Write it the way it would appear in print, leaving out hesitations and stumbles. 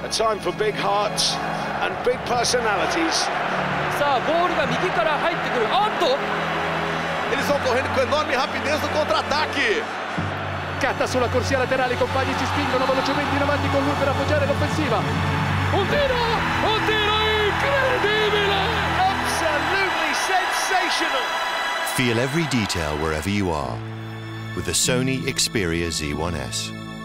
A time for big hearts and big personalities. さあボールが右から入ってくる。おっと Eles vão correndo com enorme rapidez no contra-ataque. Catta sulla corsia laterale, i compagni si spingono velocemente in avanti con lui per appoggiare l'offensiva. Un tiro incredibile! Absolutely sensational. Feel every detail wherever you are with the Sony Xperia Z1S.